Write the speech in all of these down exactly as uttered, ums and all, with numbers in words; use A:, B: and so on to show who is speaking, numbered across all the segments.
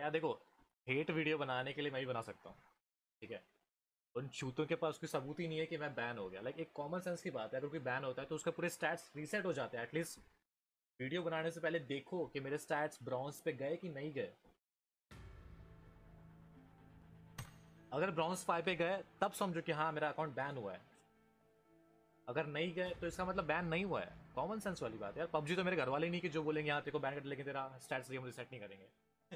A: यार देखो, hate video बनाने के लिए मैं भी बना सकता हूँ, ठीक है। उन चूतों के पास कोई सबूत ही नहीं है कि मैं बैन हो गया। लाइक एक कॉमन सेंस की बात है, अगर कोई बैन होता है तो उसका पूरे स्टैट्स रीसेट हो जाते हैं। एटलीस्ट वीडियो बनाने से पहले देखो कि मेरे स्टैट्स ब्राउन्स पे गए कि नहीं गए। अगर ब्राउन्स फाइव पे गए तब समझो कि हाँ मेरा अकाउंट बैन हुआ है। अगर नहीं गए तो इसका मतलब बैन नहीं हुआ है। कॉमन सेंस वाली बात है यार। पबजी तो मेरे घर वाले नहीं कि जो बोलेंगे यहाँ तेरे को बैन कर, लेकिन तेरा स्टैट्स हम रिसेट नहीं करेंगे।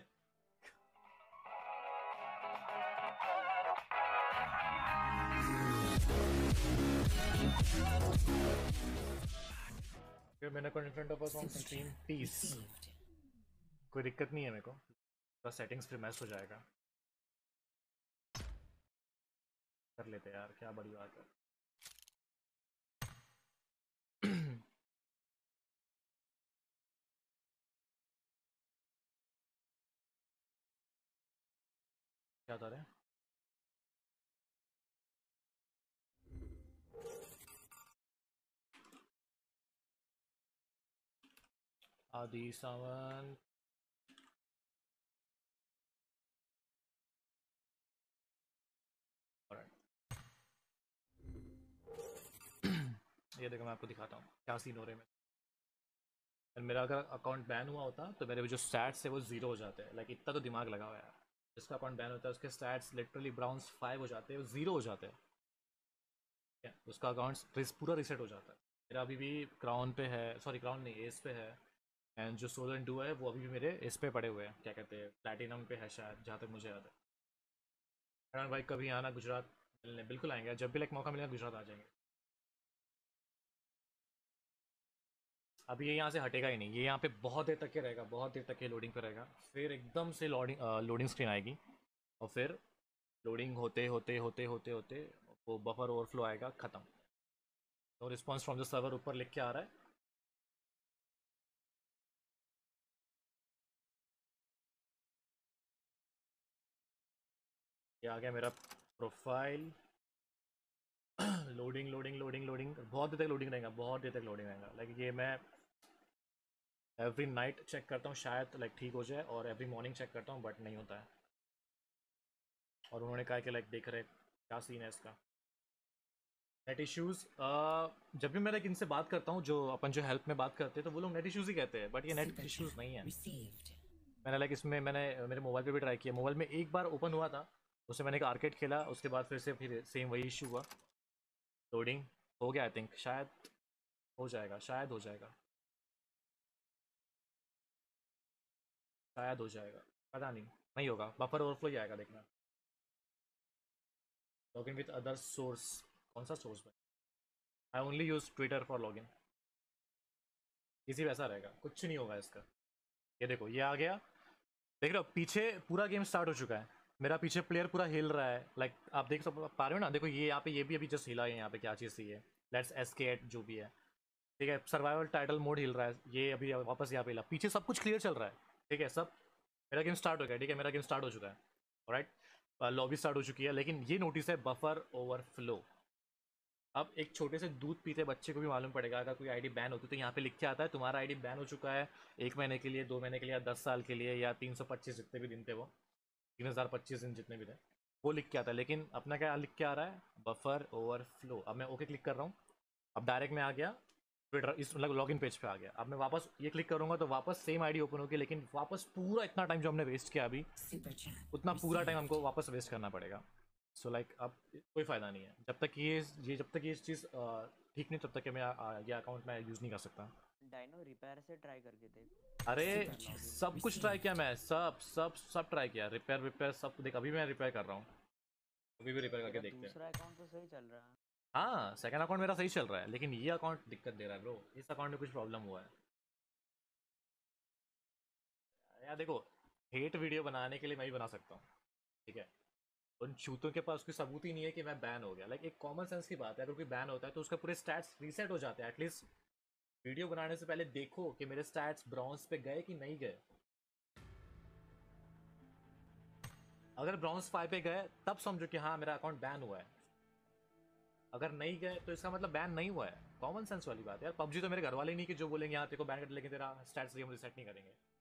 A: फिर मैंने को in front of us on stream peace, कोई दिक्कत नहीं है मेरे को। बस सेटिंग्स फिर मैच हो जाएगा। कर लेते यार, क्या बड़ी बात है। क्या था रे? आदि सावन। ये देखो मैं आपको दिखाता हूँ क्या सीन हो रहे हैं। मेरा अगर अकाउंट बैन हुआ होता तो मेरे जो स्टैट्स है वो जीरो हो जाते हैं। लाइक इतना तो दिमाग लगा हुआ है यार। जिसका अकाउंट बैन होता है उसके स्टैट्स लिटरली ब्राउन्स फाइव हो जाते हैं, वो जीरो हो जाते हैं। क्या उसका अकाउंट पूरा रिसेट हो जाता है। मेरा अभी भी क्राउन पे है, सॉरी क्राउन नहीं, एस पे है। एंड जो सोलन टू है वो अभी भी मेरे इस पे पड़े हुए हैं, क्या कहते हैं, प्लेटिनम पे है शायद, जहाँ तक मुझे याद है। करण भाई कभी आना गुजरात मिलने, बिल्कुल आएंगे जब भी लाइक मौका मिलेगा, गुजरात आ जाएंगे। अभी ये यहाँ से हटेगा ही नहीं, ये यहाँ पे बहुत देर तक के रहेगा, बहुत देर तक ये लोडिंग पे रहेगा। फिर एकदम से लोडिंग लोडिंग स्क्रीन आएगी, और फिर लोडिंग होते होते होते होते होते वो बफर ओवरफ्लो आएगा, ख़त्म। तो रिस्पॉन्स फ्रॉम द सर्वर ऊपर लिख के आ रहा है। ये आ गया मेरा profile. Loading loading loading loading, बहुत देर तक लोडिंग रहेगा, बहुत देर तक लोडिंग रहेगा। लाइक ये मैं एवरी नाइट चेक करता हूँ, शायद लाइक ठीक हो जाए, और एवरी मॉर्निंग चेक करता हूँ, बट नहीं होता है। और उन्होंने कहा कि लाइक देख रहे क्या सीन है इसका। नेट इश्यूज़, जब भी मैं लाइक इनसे बात करता हूँ, जो अपन जो हेल्प में बात करते हैं, तो वो लोग नेट इश्यूज़ ही कहते हैं, बट ये नेट इश्यूज़ नहीं है। मैंने लाइक इसमें मैंने मेरे मोबाइल पे भी ट्राई किया, मोबाइल में एक बार ओपन हुआ था, उससे मैंने एक आर्केड खेला, उसके बाद फिर से फिर सेम वही इशू हुआ। लोडिंग हो गया, आई थिंक शायद हो जाएगा, शायद हो जाएगा, शायद हो जाएगा, पता नहीं। नहीं होगा, बफर ओवरफ्लो ही आएगा, देखना। लॉगिन विथ अदर सोर्स, कौन सा सोर्स में? I only use Twitter for login. इसी वैसा रहेगा, कुछ नहीं होगा इसका। ये देखो ये आ गया, देख रहे हो पीछे पूरा गेम स्टार्ट हो चुका है। मेरा पीछे प्लेयर पूरा हिल रहा है, लाइक आप देख सब पा रहे हो ना। देखो ये यहाँ पे, ये भी अभी जस्ट हिला है, यहाँ पे क्या चीज़ थी ये, लेट्स एस्केप जो भी है, ठीक है। सर्वाइवल टाइटल मोड हिल रहा है, ये अभी वापस यहाँ पे हिला, पीछे सब कुछ क्लियर चल रहा है, ठीक है सब। मेरा गेम स्टार्ट हो गया, ठीक है, मेरा गेम स्टार्ट हो चुका है, ऑलराइट। लॉबी स्टार्ट हो चुकी है, लेकिन ये नोटिस है बफर ओवरफ्लो। अब एक छोटे से दूध पीते बच्चे को भी मालूम पड़ेगा, अगर कोई आईडी बैन होती तो यहाँ पे लिख के आता है तुम्हारा आईडी बैन हो चुका है, एक महीने के लिए, दो महीने के लिए, या दस साल के लिए, या तीन सौ पच्चीस जितने भी दिन थे वो, तीन हज़ार पच्चीस दिन जितने भी थे, वो लिख के आता है। लेकिन अपना क्या लिख के आ रहा है, बफर ओवरफ्लो। अब मैं ओके क्लिक कर रहा हूँ, अब डायरेक्ट में आ गया ट्विटर, इस मतलब लॉगिन पेज पे आ गया। अब मैं वापस ये क्लिक करूंगा तो वापस सेम आईडी ओपन होगी, लेकिन वापस पूरा इतना टाइम जो हमने वेस्ट किया अभी, उतना पूरा टाइम हमको वापस वेस्ट करना पड़ेगा। सो so, लाइक like, अब कोई फ़ायदा नहीं है जब तक ये ये जब तक ये चीज़ ठीक नहीं, तब तक मैं आ, ये अकाउंट मैं यूज़ नहीं कर सकता।
B: डायनो रिपेयर से ट्राई करके देख।
A: अरे सब कुछ ट्राई किया मैं, सब सब सब ट्राई किया, रिपेयर रिपेयर सब। देख अभी मैं रिपेयर कर रहा हूँ, अभी भी रिपेयर करके
B: तेरा
A: देखते हैं।
B: दूसरा अकाउंट तो सही चल रहा है।
A: हाँ सेकंड अकाउंट मेरा सही चल रहा है, लेकिन ये अकाउंट दिक्कत दे रहा है ब्रो, इस अकाउंट में कुछ प्रॉब्लम हुआ है। यार देखो, हेट वीडियो बनाने के लिए मैं भी बना सकता हूँ, ठीक है। उन चूतों के पास कोई सबूत ही नहीं है कि मैं बैन हो गया। लाइक एक कॉमन सेंस की बात है, अगर कोई बैन होता है तो उसका पूरे स्टैट्स रीसेट हो जाते हैं। एटलीस्ट वीडियो बनाने से पहले देखो कि मेरे स्टैट्स ब्राउन्स पे गए कि नहीं गए। अगर ब्राउन्स फाइव पे गए तब समझो कि हाँ मेरा अकाउंट बैन हुआ है। अगर नहीं गए तो इसका मतलब बैन नहीं हुआ है। कॉमन सेंस वाली बात है यार। पबजी तो मेरे घर वाले नहीं कि जो बोलेंगे यहाँ तेरे को बैन कर, लेकिन तेरा स्टैट्स हम रिसेट नहीं करेंगे।